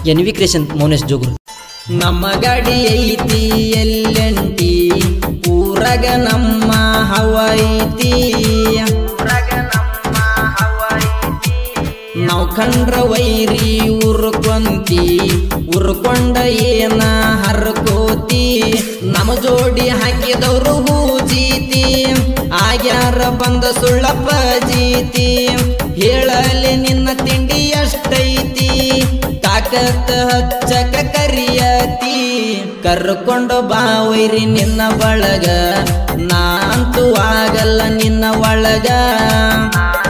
N V creation Mounesh Joguru. ನಮ್ಮ ಗಾಡಿ ಐತಿ ಎಲ್ಲೆಂಟಿ ಊರಾಗ ನಮ್ಮ ಹವಾಯಿತಿ ನಾವು ಕಂಡ್ರ ವೈರಿ ಉರ್ಕೊಂಡ ಏನ ಹರ್ಕೋತಿ ನಮ್ಮ ಜೋಡಿ ಹಾಕಿದವರು ಹೂಜೀತಿ ಆಗ್ಯಾರ ಬಂದ ಸುಳ್ಳಪ್ಪ ಜೀತಿ ಹೇಳಲಿ ನಿನ್ನ ತಿಂಡಿ ಎಷ್ಟೈತಿ ತಾಕತ್ ಹಚ್ಚಕ ಕರಿಯತಿ ಕರ್ಕೊಂಡು ಬಾ ವೈರಿ ನಿನ್ನ ಬಳಗ ನಾಂತೂ ಆಗಲ್ಲ ನಿನ್ನ ಒಳಗ.